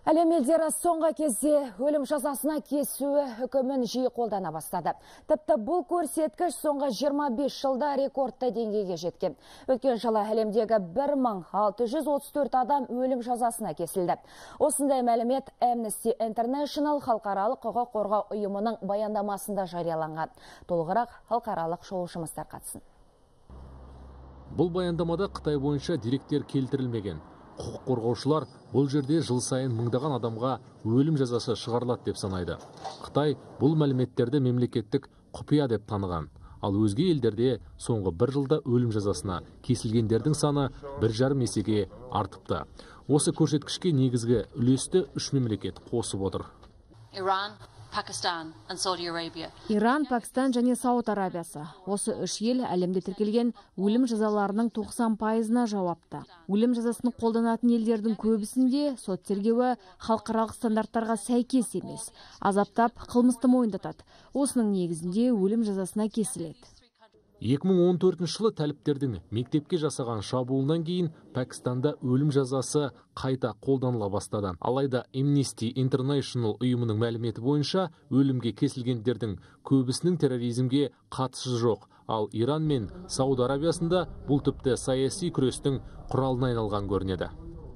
Әлем елдері соңғы кезде өлім жазасына кесуі үкімін жиі қолдана бастады. Тіпті бұл көрсеткіш соңғы 25 жылда рекордты деңгейге жеткен. Өткен жылы әлемдегі 1634 адам өлім жазасына кесілді. Осындай мәлімет Amnesty International халықаралық құқық қорғау ұйымының баяндамасында жарияланған. Толығырақ халықаралық шолушымыздар қатысын. Бұл баяндамада Қытай бойынша деректер келтірілмеген. Құқық қорғаушылар бұл жерде жыл сайын мыңдаған адамға өлім жазасы шығарылады деп санайды. Қытай бұл мәліметтерді мемлекеттік құпия деп таныған. Ал өзге елдерде соңғы бір жылда өлім жазасына кесілгендердің саны 1,5 есеге артыпты. Осы көрсеткішке негізгі үлесті 3 мемлекет қосып отыр. Иран, Пакистан және Сауд Арабиясы. Осы үш ел әлемде тіркелген өлім жазаларының 90%-на жауапты. Өлім жазасын қолданатын елдердің көбісінде сот тергеуі халықаралық стандарттарға сәйкес емес. Азаптап, қылмысты мойындатады. Осының негізінде өлім жазасына кесіледі. 2014 жылы тәліптердің мектепке жасаған шабуылынан кейін Пәкістанда өлім жазасы қайта қолданыла бастады. Алайда Amnesty International ұйымының мәліметі бойынша өлімге кесілгендердің көбісінің терроризмге қатысы жоқ. Ал Иран мен Сауд Арабиясында бұл тіпті саяси күрестің құралына айналған көрінеді.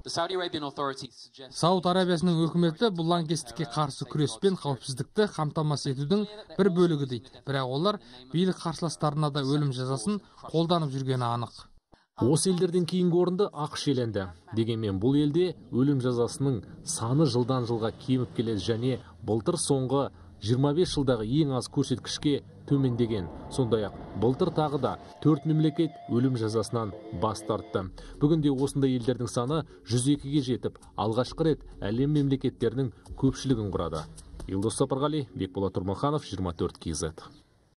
Сауд Арабиясының өкіметі бұл лаңкестікке қарсы күрес пен қауіпсіздікті қамтамасыз етудің бір бөлігі дейді. Бірақ олар билік қарсыластарына да өлім жазасын қолданып жүргені анық. Осы елдерден кейінгі орынды ақш иеленді. Дегенмен бұл елде өлім жазасының саны жылдан жылға кеміп келеді және былтыр соңғы 25 жылдағы ең аз көрсеткішке төмендеген. Сондай-ақ былтыр тағы да 4 мемлекет өлім жазасынан бас тартты. Бүгінде осындай елдердің саны 102-ге жетіп, алғашқы рет әлем мемлекеттерінің көпшілігін құрады. Елдос Сапарғали, Бекболат Тұрмаханов, 24 KZ.